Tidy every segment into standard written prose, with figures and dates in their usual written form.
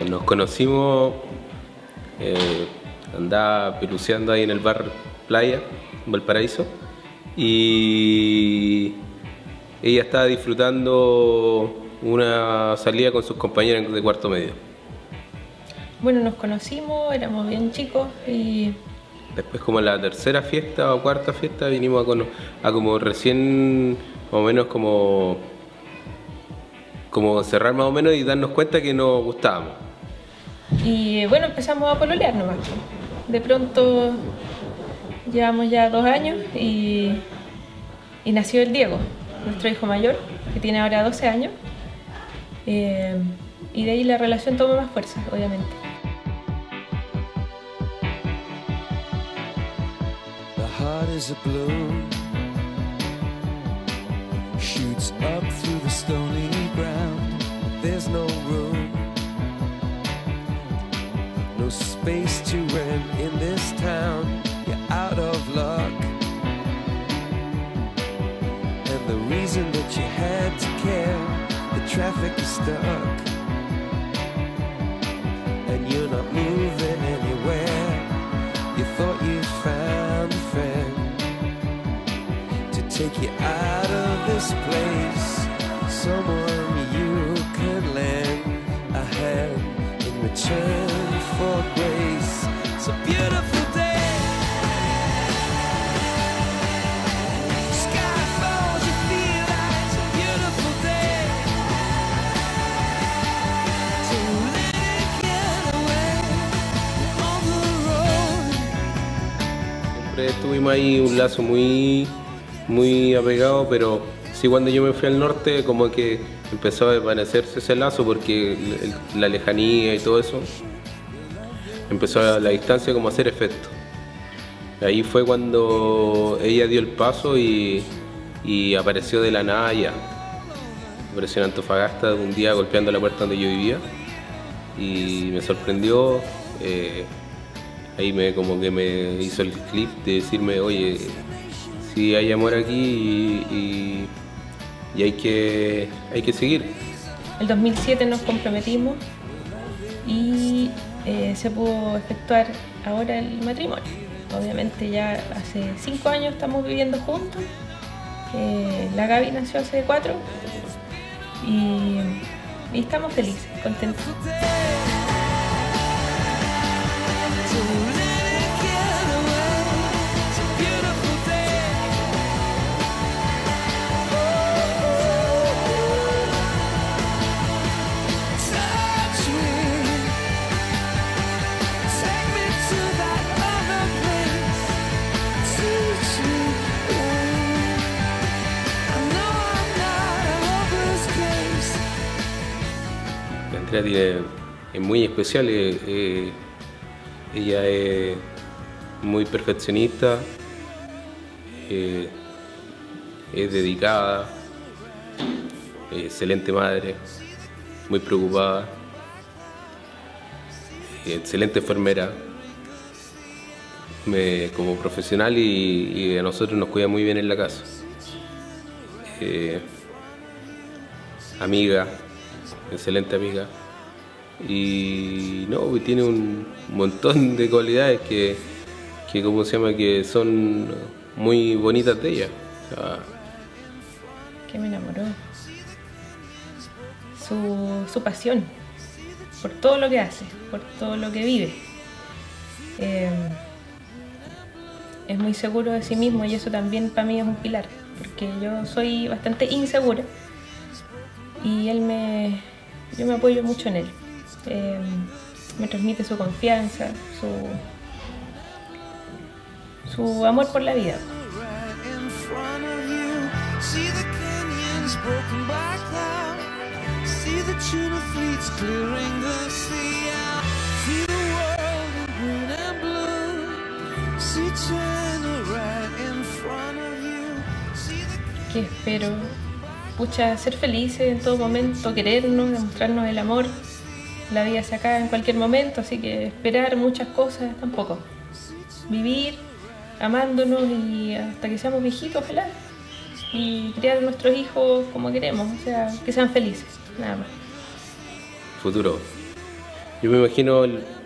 Nos conocimos, andaba peluceando ahí en el bar Playa, en Valparaíso, y ella estaba disfrutando una salida con sus compañeros de cuarto medio. Bueno, nos conocimos, éramos bien chicos y Después, como la tercera fiesta o cuarta fiesta, vinimos a como recién, más o menos como cerrar más o menos y darnos cuenta que nos gustábamos. bueno, empezamos a pololear nomás. De pronto llevamos ya 2 años y nació el Diego, nuestro hijo mayor, que tiene ahora 12 años. Y de ahí la relación toma más fuerza, obviamente. The heart is a balloon, shoots up through the stony ground. There's no room, no space to rent in this town. You're out of luck, and the reason that you had to care, the traffic is stuck, and you're not moving anywhere. You thought you found a friend to take you out of this place, someone you could lend a hand in return for grace. It's a beautiful day, sky falls, you feel like it's a beautiful day, so let it get away on the road. Siempre tuvimos ahí un lazo muy apegado, pero sí, cuando yo me fui al norte como que empezó a desvanecerse ese lazo porque la lejanía y todo eso empezó a la distancia como a hacer efecto. Ahí fue cuando ella dio el paso y apareció de la nada ya. Apareció en Antofagasta un día golpeando la puerta donde yo vivía y me sorprendió. Ahí como que me hizo el clip de decirme, oye, sí hay amor aquí y hay que seguir. El 2007 nos comprometimos y se pudo efectuar ahora el matrimonio. Obviamente ya hace 5 años estamos viviendo juntos. La Gaby nació hace 4 y estamos felices, contentos. Andrea es muy especial, ella es muy perfeccionista, es dedicada, excelente madre, muy preocupada, excelente enfermera, como profesional y a nosotros nos cuida muy bien en la casa. Amiga, excelente amiga, y no, tiene un montón de cualidades que ¿cómo se llama?, que son muy bonitas de ella. O sea, Que me enamoró. Su pasión por todo lo que hace, por todo lo que vive. Es muy seguro de sí mismo y eso también para mí es un pilar, porque yo soy bastante insegura y yo me apoyo mucho en él. Me transmite su confianza, su amor por la vida. Que espero, pucha, ser felices en todo momento, querernos, demostrarnos el amor. La vida se acaba en cualquier momento, así que esperar muchas cosas tampoco. Vivir amándonos y hasta que seamos viejitos, ojalá. Y criar a nuestros hijos como queremos, o sea, que sean felices, nada más. futuro. Yo me imagino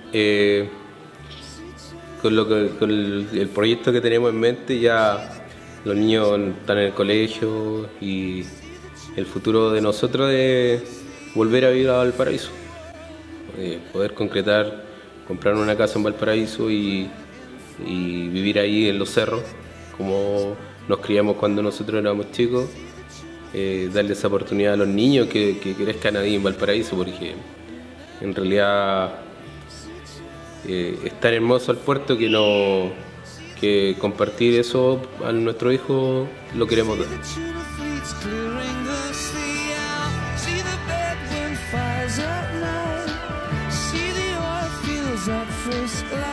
con el proyecto que tenemos en mente, ya los niños están en el colegio y el futuro de nosotros es volver a vivir a Valparaíso, poder concretar, comprar una casa en Valparaíso y vivir ahí en los cerros, como nos criamos cuando nosotros éramos chicos, darle esa oportunidad a los niños que crezcan ahí en Valparaíso, porque en realidad es tan hermoso el puerto que compartir eso a nuestro hijo lo queremos dar. Up first